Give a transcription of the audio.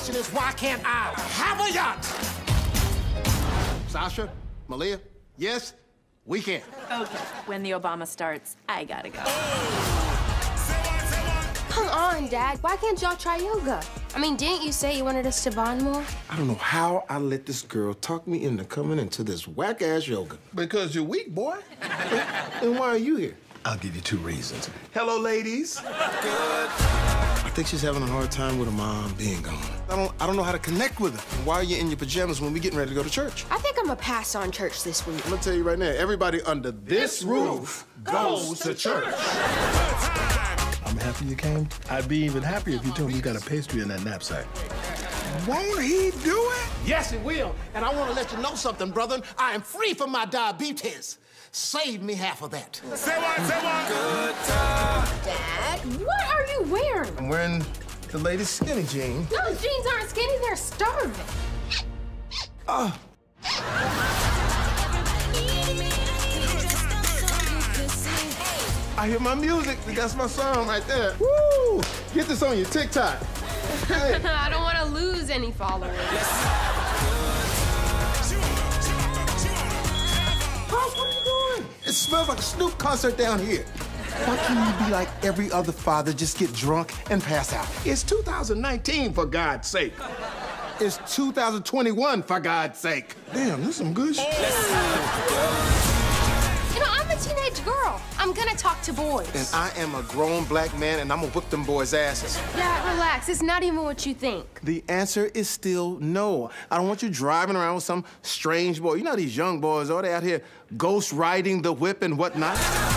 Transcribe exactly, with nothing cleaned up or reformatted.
question is, why can't I have a yacht? Sasha, Malia, yes, we can. Okay, when the Obama starts, I gotta go. Come on, Dad. Why can't y'all try yoga? I mean, didn't you say you wanted us to bond more? I don't know how I let this girl talk me into coming into this whack-ass yoga. Because you're weak, boy. And why are you here? I'll give you two reasons. Hello, ladies. Good. I think she's having a hard time with her mom being gone. I don't, I don't know how to connect with her. Why are you in your pajamas when we getting ready to go to church? I think I'm gonna pass on church this week. I'm gonna tell you right now, everybody under this roof goes to church. I'm happy you came. I'd be even happier if you told me you got a pastry in that knapsack. Won't he do it? Yes, it will. And I want to let you know something, brother. I am free from my diabetes. Save me half of that. Say what, say what? Good time. Dad, what are you wearing? I'm wearing the latest skinny jean. Those jeans aren't skinny, they're starving. Oh. I hear my music. That's my song right there. Woo! Get this on your TikTok. Hey. I don't want to lose any followers. Pops, what are you doing? It smells like a Snoop concert down here. Why can't you be like every other father, just get drunk and pass out? It's two thousand nineteen, for God's sake. It's two thousand twenty-one, for God's sake. Damn, this is some good shit. You know, I'm a teenage girl. I'm gonna talk to boys. And I am a grown black man, and I'm gonna whip them boys' asses. Yeah, relax. It's not even what you think. The answer is still no. I don't want you driving around with some strange boy. You know these young boys, oh, they out here ghost riding the whip and whatnot.